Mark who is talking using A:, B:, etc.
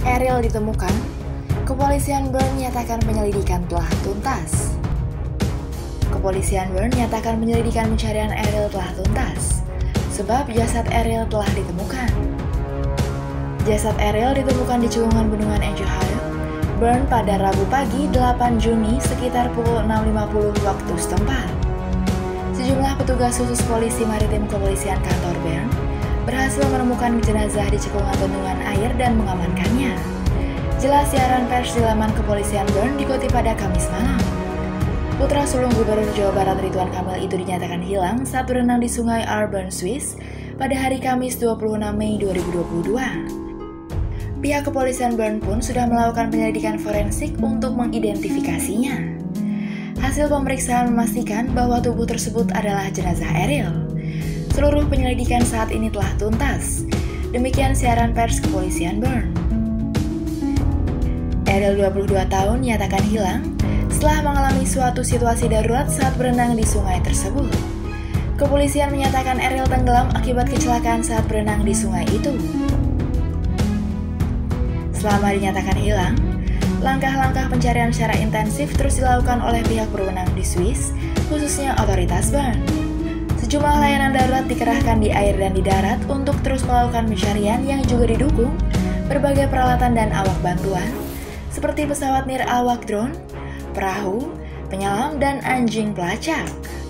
A: Ariel ditemukan, kepolisian Bern menyatakan penyelidikan telah tuntas. Kepolisian Bern menyatakan penyelidikan pencarian Ariel telah tuntas, sebab jasad Ariel telah ditemukan. Jasad Ariel ditemukan di cekungan bendungan Angel Hill, Bern pada Rabu pagi 8 Juni sekitar pukul 6.50 waktu setempat. Sejumlah petugas khusus polisi maritim kepolisian kantor Bern berhasil menemukan jenazah di cekungan bendungan air dan mengamankannya. Jelas siaran pers di laman kepolisian Bern dikutip pada Kamis malam. Putra sulung Gubernur Jawa Barat Ridwan Kamil itu dinyatakan hilang saat berenang di sungai Arbon, Swiss pada hari Kamis 26 Mei 2022. Pihak kepolisian Bern pun sudah melakukan penyelidikan forensik untuk mengidentifikasinya. Hasil pemeriksaan memastikan bahwa tubuh tersebut adalah jenazah Ariel. Seluruh penyelidikan saat ini telah tuntas. Demikian siaran pers kepolisian Bern. Ariel 22 tahun nyatakan hilang setelah mengalami suatu situasi darurat saat berenang di sungai tersebut. Kepolisian menyatakan Ariel tenggelam akibat kecelakaan saat berenang di sungai itu. Selama dinyatakan hilang, langkah-langkah pencarian secara intensif terus dilakukan oleh pihak berwenang di Swiss, khususnya otoritas Bern. Sejumlah layanan darurat dikerahkan di air dan di darat untuk terus melakukan pencarian yang juga didukung berbagai peralatan dan awak bantuan, seperti pesawat nirawak drone, perahu, penyelam, dan anjing pelacak.